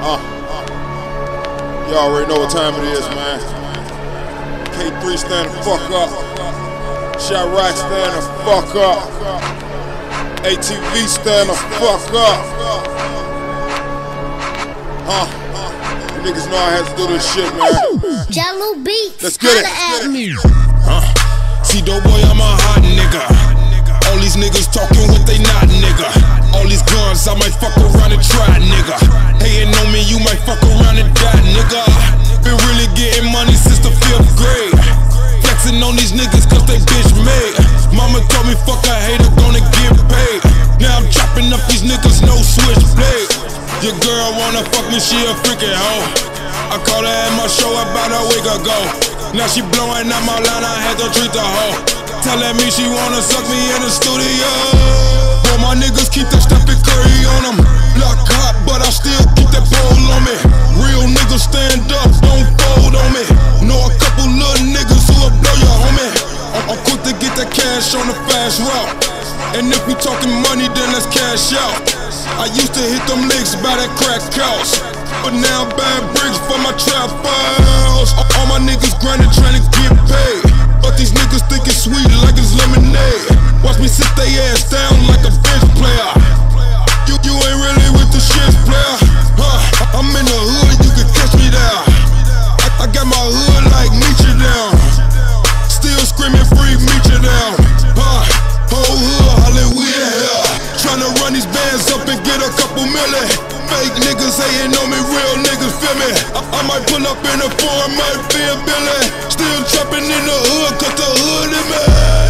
You already know what time it is, man. K3 stand the fuck up. Shot Rock stand the fuck up. ATV stand the fuck up. You niggas know I had to do this shit, man. Jello Beats. Let's get it. See, Doughboy, I'm a hot nigga. All these niggas talking what they not, nigga. All these guns, I might fuck around and try, nigga. Hating on me, you might fuck around and die, nigga. Been really getting money since the 5th grade. Flexing on these niggas cause they bitch made. Mama told me fuck a hater, gonna get paid. Now I'm chopping up these niggas, no switchblade. Your girl wanna fuck me, she a freaking hoe. I called her at my show about a week ago. Now she blowing out my line, I had to treat the hoe. Telling me she wanna suck me in the studio. But my niggas keep that Stephen Curry on them. Block hot, but I still keep that pole on me. Real niggas stand up, don't fold on me. Know a couple little niggas who'll blow your homie. I'm quick to get that cash on the fast route. And if we talking money, then let's cash out. I used to hit them licks by that crack house, but now bad bricks for my trap files. All my niggas grinding, trying to get paid. But these niggas think it's sweet like it's lemonade. Watch me sit they ass down like a bench player. You ain't really with the shit, player. I'm in the hood, you can catch me there. I got my hood like Nietzsche down. Still screaming free Nietzsche down. Whole hood, Hollywood hell. Tryna run these bands up and get a couple million. Fake niggas hating on me, real niggas feel me. I might pull up in a foreign, might be a Billy. Still trapping in the hood, cause the hood in me.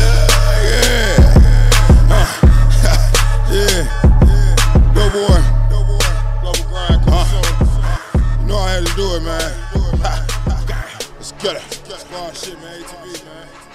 Doughboy, Global Grind, you know I had to do it, man. Let's get it. Squad shit, man. ATV, man.